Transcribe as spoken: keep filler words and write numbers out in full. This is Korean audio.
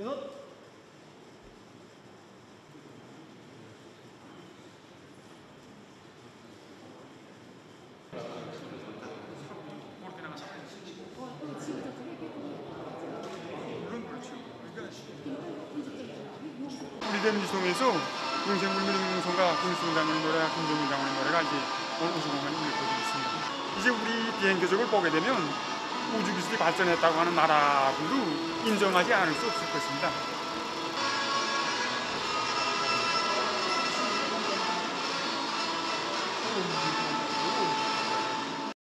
우리대민주통에서 용생물미능송과 김수근 장군의 노래와 김종민 장군의 노래가 이제 우주공간에 일어나고 있습니다. 이제 우리 비행 궤적을 보게 되면 우주 기술이 발전했다고 하는 나라들도 인정하지 않을 수 없을 것입니다.